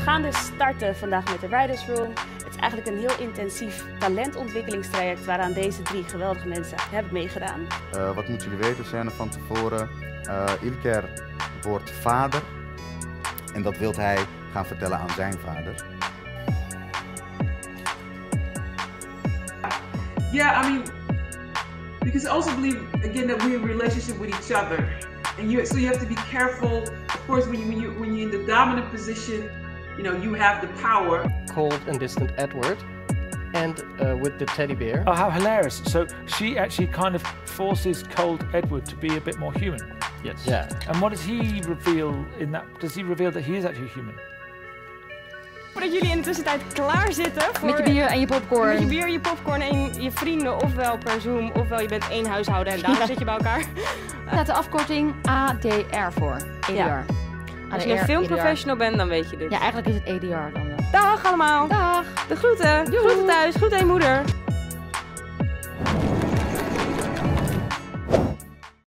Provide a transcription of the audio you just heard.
gaan dus starten vandaag met de Writers Room. Het is eigenlijk een heel intensief talentontwikkelingstraject waaraan deze 3 geweldige mensen hebben meegedaan. Wat moeten jullie weten, zijn er van tevoren. Ilker wordt vader en dat wil hij gaan vertellen aan zijn vader. Yeah, I mean, because I also believe again that we're in a relationship with each other, and so you have to be careful. Of course, when you're in the dominant position, you know you have the power. Cold and distant Edward, and with the teddy bear. Oh, how hilarious! So she actually kind of forces Cold Edward to be a bit more human. Yes. Yeah. And what does he reveal in that? Does he reveal that he is actually human? Voordat jullie in de tussentijd klaar zitten voor met je bier en je popcorn. Met je bier, je popcorn en je vrienden, ofwel per Zoom, ofwel je bent één huishouden en daar zit je bij elkaar. Daar staat de afkorting ADR voor. ADR. Ja. Als je een filmprofessional bent, dan weet je dit. Ja, eigenlijk is het ADR dan. Dag allemaal. Dag. De groeten. Groeten thuis. Groeten aan je moeder.